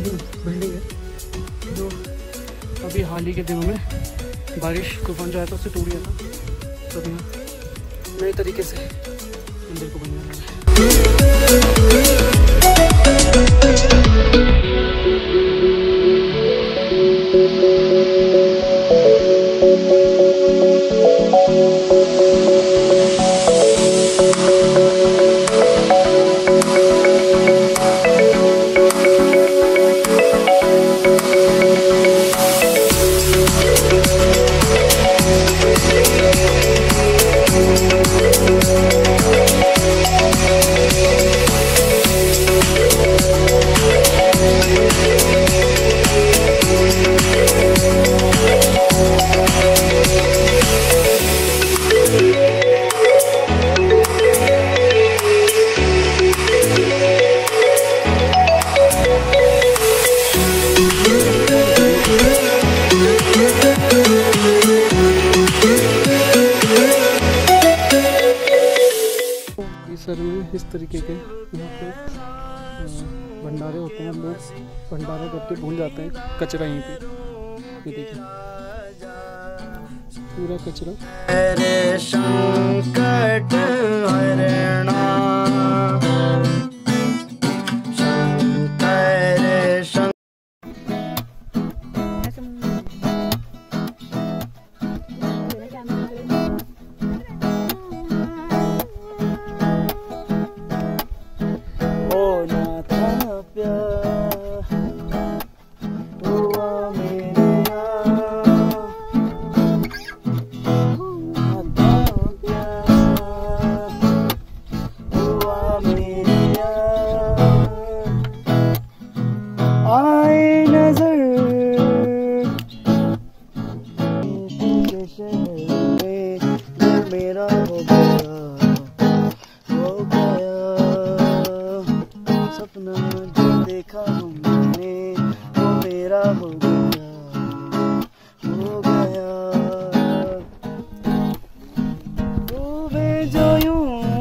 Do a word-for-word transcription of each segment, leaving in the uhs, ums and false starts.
Building है जो अभी हाल ही के दिनों में बारिश तूफान जो आया था उससे टूट गया था। तो अभी नए तरीके से मंदिर को बनाया गया है। सर में इस तरीके के यहाँ पे भंडारे होते हैं। लोग भंडारा करके भूल जाते हैं कचरा यहीं पे। ये देखिए पूरा कचरा। हरे संकट हरणा मेरा हो गया हो गया सपना जो देखा हमने वो मेरा हो गया हो गया डूबे जो यूं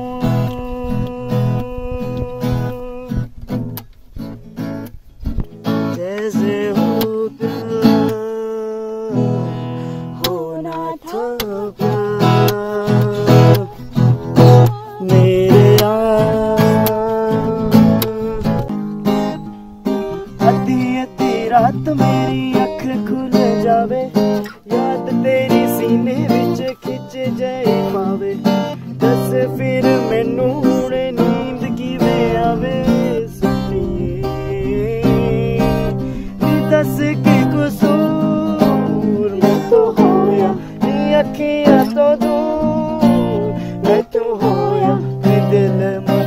जैसे हो होना था रात मेरी अख खुल जावे याद तेरी सीने विच खिच जाए पावे दस फिर मैनू हुणे नींद किवें आवे सुनिए दस के कसूर मैं तो होया नी अखियां तो दूर मैं तो होया नी दिल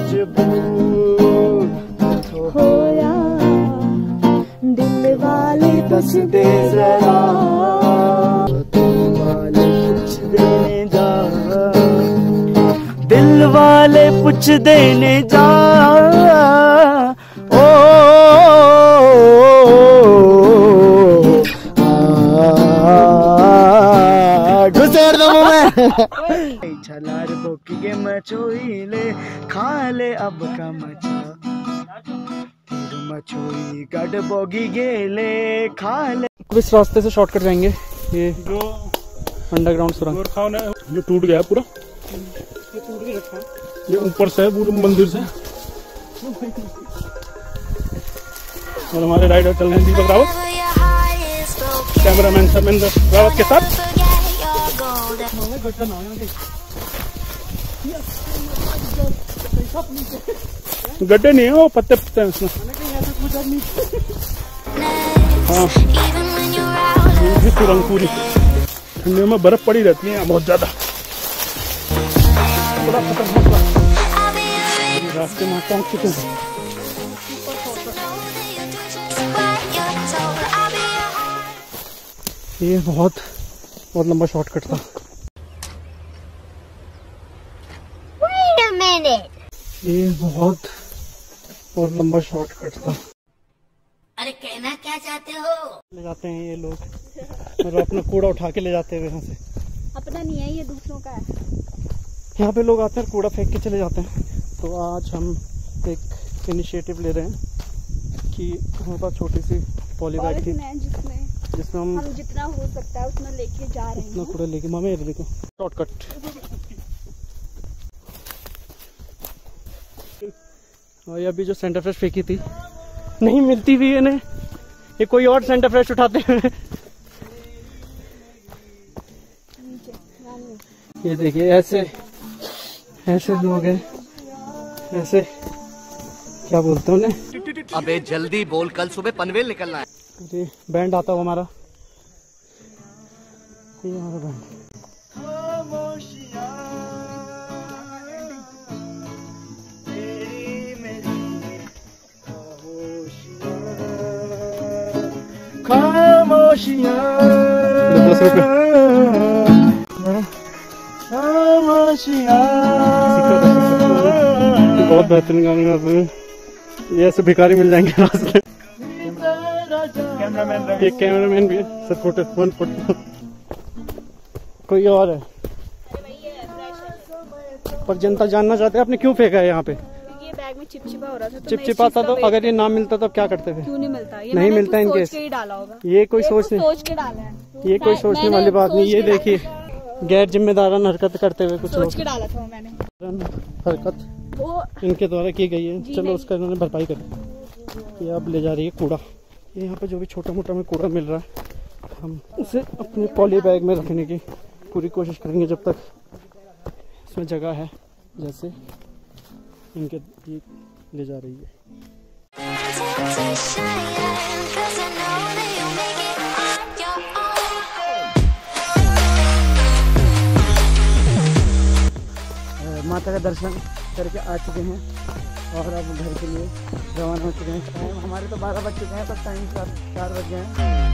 मजबूर मैं तो होया दिल वाले दस दे जरा दिल वाले पूछ देने जा दिल वाले पूछ देने जा ओ घुसेड़ दो मैं छलार बोकी के मचोई ले खा ले अब का मचा मछोई गड बोगी गेले खा ले। इस रास्ते से शॉर्टकट जाएंगे। ये जो अंडरग्राउंड सुरंग जो टूट गया पूरा ये टूट के रखा है ये ऊपर से पूरे मंदिर से। और हमारे राइडर चल रहे हैं दीपक रावत कैमरामैन शर्मेंद्र रावत के साथ। गड्ढे नहीं है वो पत्ते पत्ते हैं उसमें। हाँ सुरंग पूरी ठंडियों में बर्फ पड़ी रहती है बहुत ज्यादा। बड़ा खतरनाक रास्ते में पहुंच चुके हैं। ये बहुत बहुत लंबा शॉर्टकट था। ये बहुत बहुत लंबा शॉर्टकट था। अरे कहना क्या चाहते हो? ले जाते हैं ये लोग और अपना कूड़ा उठा के ले जाते हैं यहाँ से। अपना नहीं है ये दूसरों का है। यहाँ पे लोग आते हैं कूड़ा फेंक के चले जाते हैं। तो आज हम एक इनिशिएटिव ले रहे हैं कि हमारे पास छोटी सी पॉली बैग थी जिसमें जिसमें हम हम जितना हो सकता है उतना लेके जा रहे उतना हैं। कूड़ा लेके मामे ये देखो शॉर्टकट। और ये अभी जो सेंटर फ्रेश फेंकी थी नहीं मिलती भी है, ये कोई और सेंटर फ्रेश उठाते हैं। ये देखिए ऐसे ऐसे लोग हैं, ऐसे क्या बोलते हैं उन्हें। अबे जल्दी बोल, कल सुबह पनवेल निकलना है। अरे बैंड आता हुआ हमारा, ये हमारा बैंड। खामोशियाँ दस रुपये बहुत बेहतरीन गाने गाते हैं ये, ऐसे भिखारी मिल जाएंगे रास्ते। एक कैमरामैन भी है, सब फोटो वन फोटो। कोई और है पर जनता जानना चाहते हैं आपने क्यों फेंका है यहाँ पे। ये बैग में चिपचिपा हो रहा था तो चिपचिपा था तो अगर ये ना मिलता तो क्या करते थे। क्यों नहीं मिलता? ये नहीं मैंने मिलता कुछ इनके सोच के ही डाला होगा। ये कोई ये सोच कुछ नहीं, सोच के डाला है। ये कोई सोचने मैंने वाली बात नहीं। सोच ये के देखिए गैर जिम्मेदारान हरकत करते हुए कुछ लोग, सोच के डाला था वो मैंने। हरकत वो इनके द्वारा की गई है। जी चलो नहीं। उसका इन्होंने भरपाई करी। ये अब ले जा रही है कूड़ा। ये यहाँ पे जो भी छोटा मोटा हमें कूड़ा मिल रहा है हम उसे अपने पॉली बैग में रखने की पूरी कोशिश करेंगे जब तक इसमें जगह है। जैसे इनके ये ले जा रही है। माता का दर्शन करके आ चुके हैं और अब घर के लिए रवाना हो चुके हैं। टाइम हमारे तो बारह बज चुके हैं, पर टाइम चार चार बज गए हैं।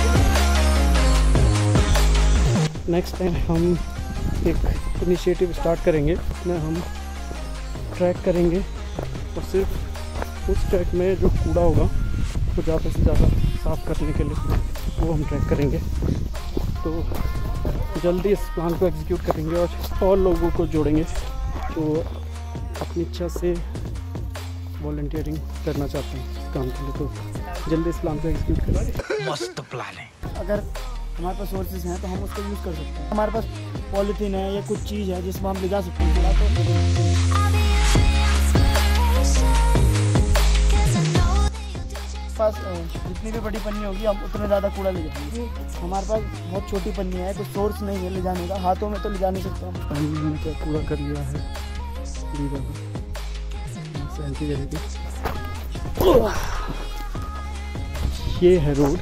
नेक्स्ट टाइम हम एक इनिशिएटिव स्टार्ट करेंगे इसमें हम ट्रैक करेंगे और सिर्फ उस ट्रैक में जो कूड़ा होगा वो ज़्यादा से ज़्यादा साफ़ करने के लिए वो हम ट्रैक करेंगे। तो जल्दी इस प्लान को एग्जीक्यूट करेंगे और और लोगों को जोड़ेंगे जो अपनी इच्छा से वॉलंटियरिंग करना चाहते हैं इस काम के लिए। तो जल्दी इस प्लान को एग्जीक्यूट करेंगे। मस्त प्लान है। अगर हमारे पास सोर्सेज हैं तो हम उसको यूज़ कर सकते हैं। हमारे पास पॉलीथीन है या कुछ चीज़ है जिसमें हम ले जा सकते हैं तो पास जितनी भी बड़ी पन्नी होगी हम उतना ज़्यादा कूड़ा ले जाएंगे। हमारे पास बहुत छोटी पन्नी है, कोई सोर्स नहीं है ले जाने का, हाथों में तो ले जा नहीं सकते हम। हमने क्या कूड़ा कर लिया है ये है रोड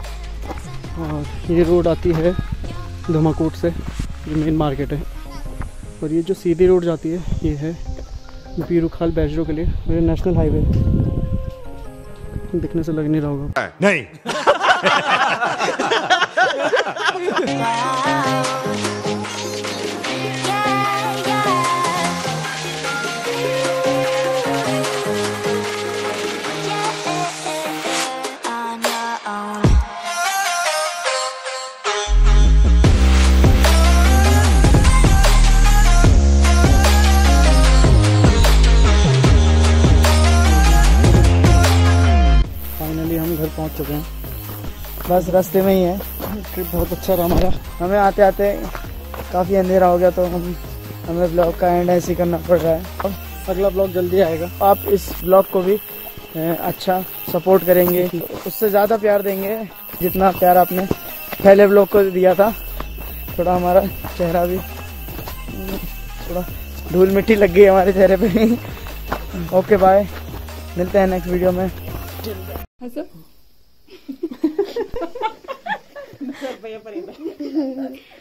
और ये रोड आती है धमाकोट से, ये मेन मार्केट है। और ये जो सीधी रोड जाती है ये है पीरूखाल बैजरो के लिए, और ये नेशनल हाईवे दिखने से लग नहीं रहा होगा। नहीं। पहुंच चुके हैं, बस रास्ते में ही है। ट्रिप बहुत अच्छा रहा हमारा। हमें आते आते काफ़ी अंधेरा हो गया तो हम हमें ब्लॉग का एंड ऐसे करना पड़ रहा है। अब अगला ब्लॉग जल्दी आएगा। आप इस ब्लॉग को भी अच्छा सपोर्ट करेंगे, उससे ज़्यादा प्यार देंगे जितना प्यार आपने पहले ब्लॉग को दिया था। थोड़ा हमारा चेहरा भी थोड़ा धूल मिट्टी लग गई हमारे चेहरे पे। ओके बाय, मिलते हैं नेक्स्ट वीडियो में। भैया